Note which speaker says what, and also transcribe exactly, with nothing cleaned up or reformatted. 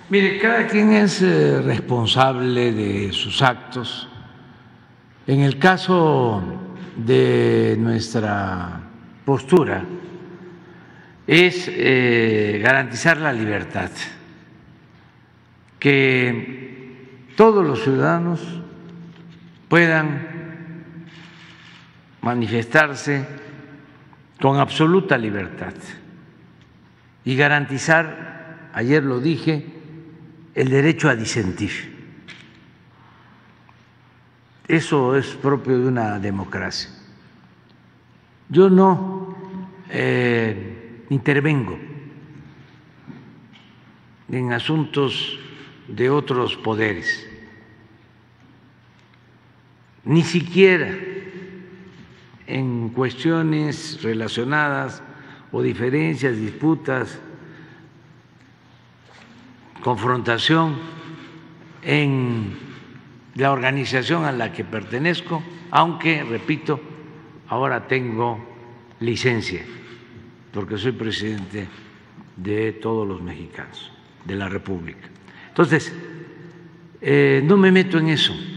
Speaker 1: Mire, cada quien es eh, responsable de sus actos. En el caso de nuestra postura es eh, garantizar la libertad, que todos los ciudadanos puedan manifestarse con absoluta libertad y garantizar, ayer lo dije, el derecho a disentir. Eso es propio de una democracia. Yo no eh, intervengo en asuntos de otros poderes, ni siquiera en cuestiones relacionadas o diferencias, disputas, confrontación en la organización a la que pertenezco, aunque, repito, ahora tengo licencia, porque soy presidente de todos los mexicanos, de la República. Entonces, eh, no me meto en eso.